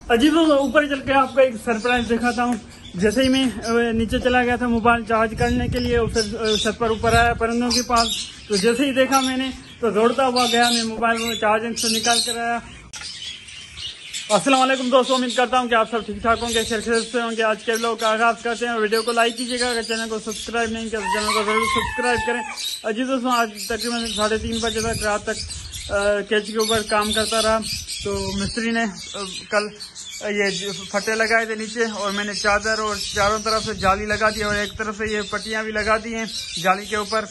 अजी तो ऊपर चल के आपको एक सरप्राइज दिखाता हूँ। जैसे ही मैं नीचे चला गया था मोबाइल चार्ज करने के लिए, फिर छत पर ऊपर आया परिंदों के पास, तो जैसे ही देखा मैंने तो दौड़ता हुआ गया, मैं मोबाइल में चार्जिंग से निकाल कर आया। अस्सलाम वालेकुम दोस्तों, उम्मीद करता हूँ कि आप सब ठीक ठाक होंगे, खैरियत से होंगे। आज के व्लॉग का आगाज करते हैं। वीडियो को लाइक कीजिएगा, अगर चैनल को सब्सक्राइब नहीं किया तो चैनल को जरूर सब्सक्राइब करें। अजी दोस्तों, आज तकरीबन 3:30 बजे तक रात तक कैच के ऊपर काम करता रहा। तो मिस्त्री ने कल ये फटे लगाए थे नीचे, और मैंने चादर और चारों तरफ से जाली लगा दी, और एक तरफ से ये पट्टियां भी लगा दी हैं जाली के ऊपर।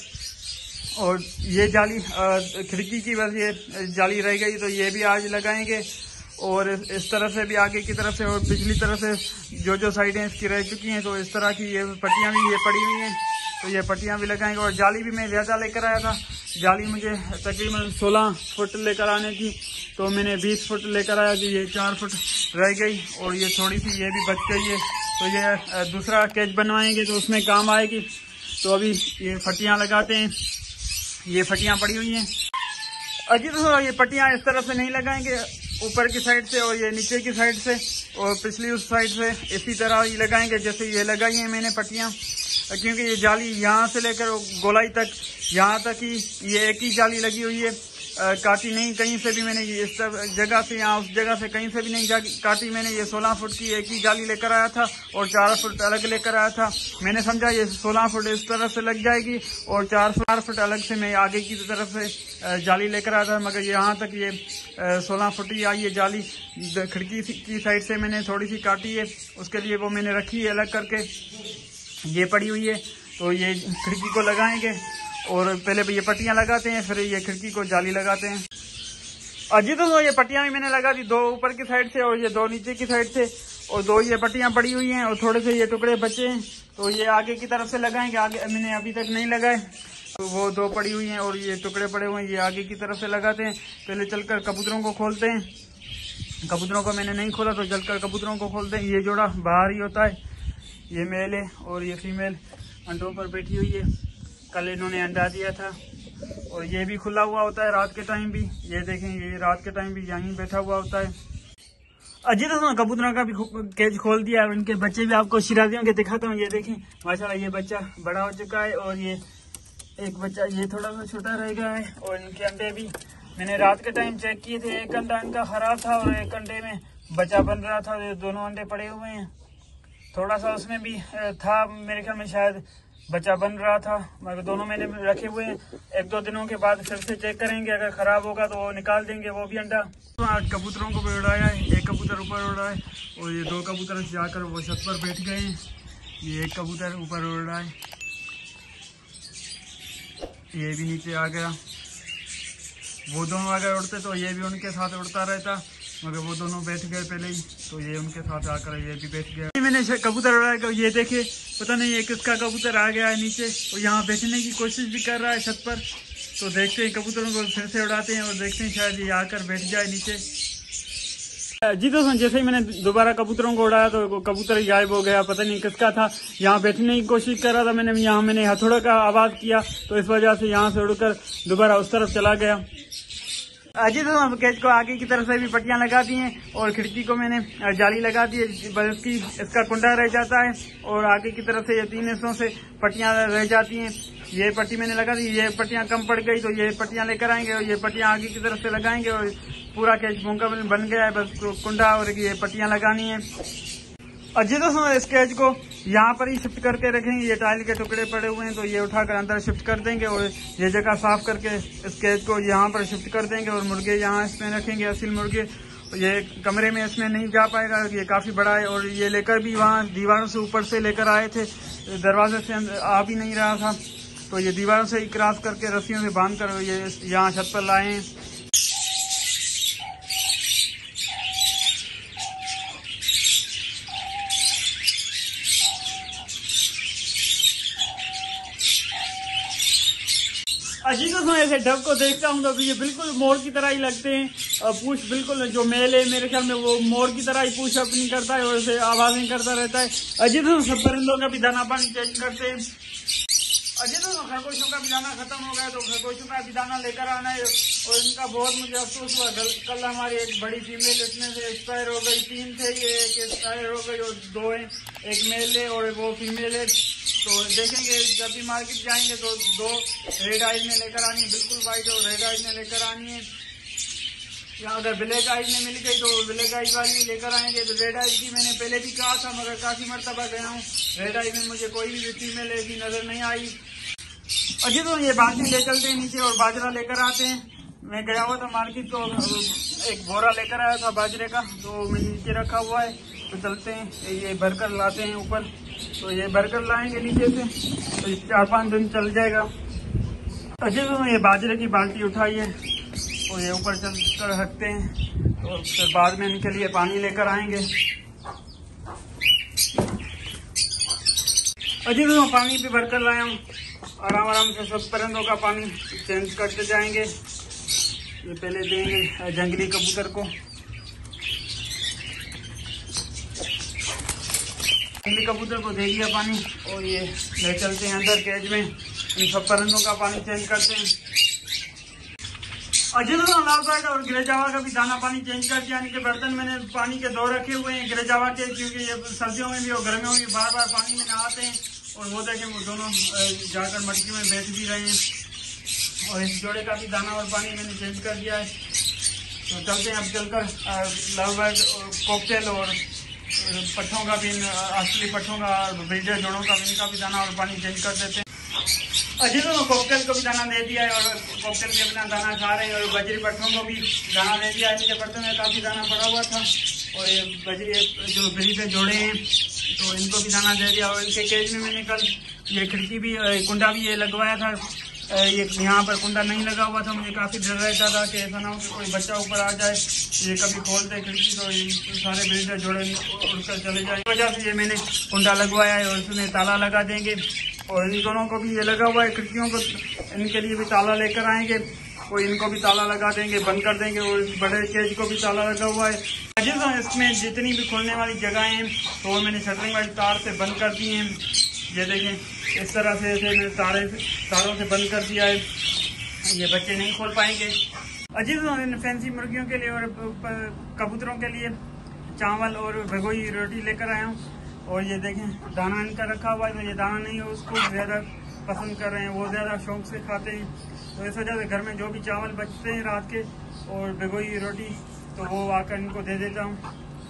और ये जाली खिड़की की बस ये जाली रह गई, तो ये भी आज लगाएंगे। और इस तरफ से भी आगे की तरफ से और पिछली तरफ से जो साइडें इसकी रह चुकी हैं, तो इस तरह की ये पट्टियां भी ये पड़ी हुई हैं, तो ये पट्टियां भी लगाएंगे। और जाली भी मैं ज़्यादा लेकर आया था, जाली मुझे तकरीबन 16 फुट लेकर आने की, तो मैंने 20 फुट लेकर आया, कि ये 4 फुट रह गई, और ये थोड़ी सी ये भी बच गई है। तो ये दूसरा कैच बनवाएंगे तो उसमें काम आएगी। तो अभी ये फटियाँ लगाते हैं, ये फटियाँ पड़ी हुई हैं। अजी तो ये पट्टियाँ इस तरफ से नहीं लगाएंगे, ऊपर की साइड से और ये नीचे की साइड से और पिछली उस साइड से इसी तरह ही लगाएंगे जैसे ये लगाई हैं मैंने पट्टियाँ। क्योंकि ये जाली यहाँ से लेकर गोलाई तक, यहाँ तक ही ये एक ही जाली लगी हुई है, काटी नहीं कहीं से भी मैंने, इस जगह से यहाँ उस जगह से कहीं से भी नहीं काटी मैंने। ये 16 फुट की एक ही जाली लेकर आया था और 4 फुट अलग लेकर आया था। मैंने समझा ये 16 फुट इस तरफ से लग जाएगी और 4 फुट अलग से मैं आगे की तरफ से जाली लेकर आया था, मगर यहाँ तक ये 16 फुट ही आई है जाली। खिड़की की साइड से मैंने थोड़ी सी काटी है, उसके लिए वो मैंने रखी है अलग करके, ये पड़ी हुई है। तो ये खिड़की को लगाएंगे, और पहले ये पट्टियां लगाते हैं, फिर ये खिड़की को जाली लगाते हैं। अजी तो ये पट्टियां भी मैंने लगा दी, 2 ऊपर की साइड से और ये 2 नीचे की साइड से, और 2 ये पट्टियां पड़ी हुई हैं, और थोड़े से ये टुकड़े बचे हैं, तो ये आगे की तरफ से लगाएंगे। आगे मैंने अभी तक नहीं लगाए, तो वो 2 पड़ी हुई हैं और ये टुकड़े पड़े हुए हैं, ये आगे की तरफ से लगाते हैं। पहले चलकर कबूतरों को खोलते हैं, कबूतरों को मैंने नहीं खोला, तो चलकर कबूतरों को खोलते हैं। ये जोड़ा बाहर ही होता है, ये मेल है और ये फीमेल अंडों पर बैठी हुई है। कल इन्होंने अंडा दिया था, और ये भी खुला हुआ होता है रात के टाइम भी। ये देखें, ये रात के टाइम भी यहीं बैठा हुआ होता है। अजी तो कबूतरों का भी केज खोल दिया, और इनके बच्चे भी आपको शिराजियों के दिखाता हूँ। ये देखें माशाल्लाह, ये बच्चा बड़ा हो चुका है, और ये एक बच्चा ये थोड़ा सा छोटा रह गया है। और इनके अंडे भी मैंने रात के टाइम चेक किए थे, एक अंडा इनका खराब था और एक अंडे में बच्चा बन रहा था। ये दोनों अंडे पड़े हुए हैं, थोड़ा सा उसमें भी था, मेरे ख्याल में शायद बच्चा बन रहा था, मगर दोनों मैंने रखे हुए हैं। 1-2 दिनों के बाद फिर से चेक करेंगे, अगर खराब होगा तो वो निकाल देंगे वो भी अंडा। तो आज कबूतरों को भी उड़ाया है, एक कबूतर ऊपर उड़ा है, और ये 2 कबूतर जाकर वो छत पर बैठ गए हैं। ये एक कबूतर ऊपर उड़ रहा है, ये भी नीचे आ गया। वो दोनों अगर उड़ते तो ये भी उनके साथ उड़ता रहता, मगर वो दोनों बैठ गए पहले ही, तो ये उनके साथ आकर ये भी बैठ गया। मैंने कबूतर उड़ाया, ये देखे पता नहीं ये किसका कबूतर आ गया है नीचे, और यहाँ बैठने की कोशिश भी कर रहा है छत पर। तो देखते हैं, कबूतरों को फिर से उड़ाते हैं और देखते हैं शायद ये आकर बैठ जाए नीचे। जी दोस्तों, जैसे ही मैंने दोबारा कबूतरों को उड़ाया तो कबूतर ही गायब हो गया, पता नहीं किसका था। यहाँ बैठने की कोशिश कर रहा था, मैंने हथौड़े का आवाज किया, तो इस वजह से यहाँ से उड़कर दोबारा उस तरफ चला गया। अजी तो कैच को आगे की तरफ से भी पट्टियां लगा दी हैं, और खिड़की को मैंने जाली लगा दी है, बल्कि इसका कुंडा रह जाता है, और आगे की तरफ से ये 3 हिस्सों से पट्टियां रह जाती हैं। ये पट्टी मैंने लगा दी, ये पट्टियां कम पड़ गई, तो ये पट्टियां लेकर आएंगे, और ये पट्टियां आगे की तरफ से लगाएंगे, और पूरा कैच मुकम्मल बन गया है। बस कुंडा और ये पट्टियां लगानी है। अजी दोस्तों, इस कैच को यहाँ पर ही शिफ्ट करके रखेंगे। ये टाइल के टुकड़े पड़े हुए हैं, तो ये उठाकर अंदर शिफ्ट कर देंगे, और ये जगह साफ करके इस कैच को यहाँ पर शिफ्ट कर देंगे, और मुर्गे यहाँ इसमें रखेंगे, असील मुर्गे। ये कमरे में इसमें नहीं जा पाएगा, ये काफी बड़ा है, और ये लेकर भी वहाँ दीवारों से ऊपर से लेकर आए थे, दरवाजे से आ भी नहीं रहा था, तो ये दीवारों से ही क्रॉस करके रस्सियों से बांध कर ये यहाँ छत पर लाए हैं। अजी दोस्तों, ऐसे डब को देखता हूँ तो ये बिल्कुल मोर की तरह ही लगते हैं, पूछ बिल्कुल जो मेल है मेरे ख्याल में वो मोर की तरह ही पूछ अपनी करता है, और ऐसे आवाजें करता रहता है। अजी दोस्तों, सब परिंदों का भी दाना पानी चेंज करते हैं। अजय तो खरगोशों का भी दाना खत्म हो गया, तो खरगोशों का भी दाना लेकर आना है। और इनका बहुत मुझे अफसोस हुआ, कल हमारी एक बड़ी फीमेल इसमें से एक्सपायर हो गई। 3 थे, ये एक एक्सपायर हो गई और 2 हैं, एक मेल है और वो फीमेल है। तो देखेंगे जब भी मार्केट जाएंगे तो 2 रेड आइज में लेकर आनी है, बिल्कुल वाइट और रेड आइज में लेकर आनी है। या अगर ब्लैक आइज में मिल गई तो ब्लैक आइज वाली लेकर आएंगे। तो रेड आइज की मैंने पहले भी कहा था, मगर काफी मरतबा गया हूँ, रेड आइज में मुझे कोई भी फीमेल ऐसी नजर नहीं आई। अजय तो ये बाल्टी ले चलते हैं नीचे और बाजरा लेकर आते हैं। मैं गया हुआ था मार्केट, तो एक बोरा लेकर आया था बाजरे का, तो मैं नीचे रखा हुआ है। तो चलते हैं, ये भरकर लाते हैं ऊपर। तो ये भरकर लाएंगे नीचे से, तो 4-5 दिन चल जाएगा। अजय तो ये बाजरे की बाल्टी उठाई है और ये ऊपर चल कर रखते हैं, तो फिर बाद में इनके लिए पानी लेकर आएंगे। अजय तो पानी भी भरकर लाया हूँ, आराम आराम से सब परिंदों का पानी चेंज करते जाएंगे। ये पहले देंगे जंगली कबूतर को, जंगली कबूतर को दे दिया पानी और ये ले चलते हैं अंदर केज में, इन सब परिंदों का पानी चेंज करते हैं। अजय तो लाल बर्ड और ग्रे जावा का भी दाना पानी चेंज कर दिया। इनके बर्तन मैंने पानी के 2 रखे हुए हैं ग्रे जावा के, क्योंकि ये सर्दियों में भी और गर्मियों में भी बार बार पानी में नहाते हैं। और वो देखें वो दोनों जाकर मटकी में बैठ भी रहे हैं। और इस जोड़े का भी दाना और पानी मैंने चेंज कर दिया है। तो चलते हैं अब चलकर लव बर्ड और कॉकटेल और पट्ठों का भी, असली पट्ठों का, ब्रीडर जोड़ों का भी, इनका भी दाना और पानी चेंज कर देते हैं। अजय तो कॉकटेल को भी दाना दे दिया है और कॉकटेल भी अपना दाना खा रहे हैं। और बजरी पट्ठों को भी दाना दे दिया है। इनके बर्तन में काफ़ी दाना पड़ा हुआ था और ये बजरी जो ब्रीडर जोड़े हैं तो इनको भी दाना दे दिया। और इनके केज में मैंने कल ये खिड़की भी, कुंडा भी ये लगवाया था। ये यहाँ पर कुंडा नहीं लगा हुआ था, मुझे काफ़ी डर रहता था कि ऐसा ना हो कि कोई बच्चा ऊपर आ जाए, ये कभी खोल दे खिड़की तो ये सारे ब्रीडर जोड़े उड़कर चले जाए। इस वजह से ये मैंने कुंडा लगवाया है और इसमें ताला लगा देंगे। और इन दोनों को भी ये लगा हुआ है खिड़कियों को, इनके लिए भी ताला लेकर आएंगे और इनको भी ताला लगा देंगे, बंद कर देंगे। और इस बड़े केज को भी ताला लगा हुआ है। इसमें जितनी भी खोलने वाली जगह हैं तो वो मैंने शटरिंग वाली तार से बंद कर दी हैं। ये देखें इस तरह से मैंने तारों से बंद कर दिया है, ये बच्चे नहीं खोल पाएंगे। अजीज फैंसी मुर्गियों के लिए और कबूतरों के लिए चावल और भिगोई रोटी लेकर आया हूँ। और ये देखें दाना इनका रखा हुआ है, तो ये दाना नहीं है उसको ज़्यादा पसंद कर रहे हैं, वो ज़्यादा शौक से खाते हैं। तो इस वजह से घर में जो भी चावल बचते हैं रात के और भिगोई रोटी, तो वो आकर इनको दे देता हूँ।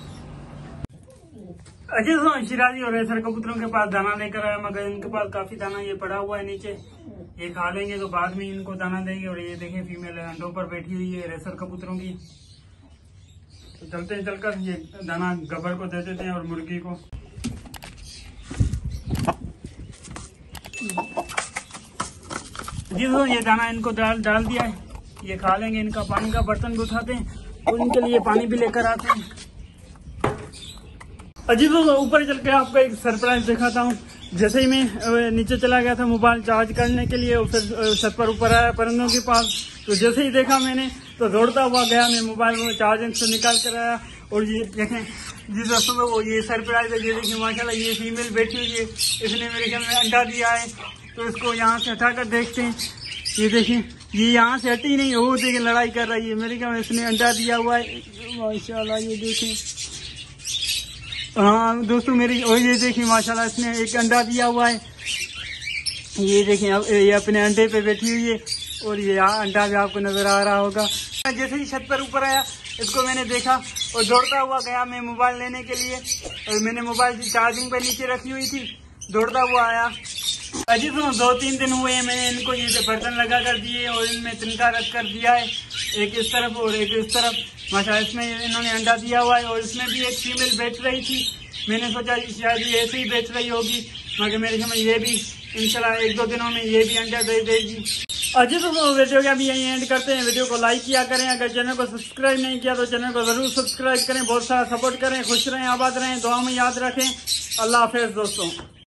अजय शिराजी और रेसर कबूतरों के पास दाना लेकर आया, मगर इनके पास काफी दाना ये पड़ा हुआ है नीचे, ये खा लेंगे तो बाद में इनको दाना देंगे। और ये देखें फीमेल अंडों पर बैठी हुई है रेसर कबूतरों की। तो चलते हैं, चलकर ये दाना गबर को दे देते हैं और मुर्गी को। जी ये दाना इनको डाल दिया है, ये खा लेंगे। इनका पानी का बर्तन भी उठाते हैं और इनके लिए पानी भी लेकर आते हैं। अजीब ऊपर चल के आपको एक सरप्राइज दिखाता हूँ। जैसे ही मैं नीचे चला गया था मोबाइल चार्ज करने के लिए, फिर छत पर ऊपर आया परिंदों के पास, तो जैसे ही देखा मैंने तो दौड़ता हुआ गया, मैं मोबाइल में चार्जिंग से निकाल कर आया। और ये देखें जिस दोस्तों में वो ये सरप्राइज है, ये देखिए माशाल्लाह ये फीमेल बैठी हुई है, इसने मेरे ख्याल में अंडा दिया है। तो इसको यहाँ से हटा कर देखते हैं। ये देखिए ये यहाँ से हटी नहीं, वो देखिए लड़ाई कर रही है, मेरे ख्याल में इसने अंडा दिया हुआ है माशाल्लाह। ये देखें, हाँ दोस्तों मेरी, और ये देखिए माशाल्लाह इसने एक अंडा दिया हुआ है। ये देखें ये अपने अंडे पे बैठी हुई है और ये अंडा भी आपको नजर आ रहा होगा। जैसे ही छत पर ऊपर आया इसको मैंने देखा और दौड़ता हुआ गया मैं मोबाइल लेने के लिए। और मैंने मोबाइल की चार्जिंग पे नीचे रखी हुई थी, दौड़ता हुआ आया। अजी तो 2-3 दिन हुए हैं मैंने इनको ये बर्तन लगा कर दिए और इनमें तिनका रख कर दिया है, एक इस तरफ और एक इस तरफ। माशा इसमें इन्होंने अंडा दिया हुआ है और इसमें भी एक फीमेल बैठ रही थी। मैंने सोचा शायद ये ऐसे ही बैठ रही होगी, मगर मेरे ख्याल में ये भी इंशाल्लाह 1-2 दिनों में ये भी अंडा दे देगी। अजी तो वीडियो का भी यही एंड करते हैं। वीडियो को लाइक किया करें, अगर चैनल को सब्सक्राइब नहीं किया तो चैनल को जरूर सब्सक्राइब करें। बहुत सारा सपोर्ट करें, खुश रहें, आबाद रहें, दुआ में याद रखें। अल्लाह हाफिज़ दोस्तों।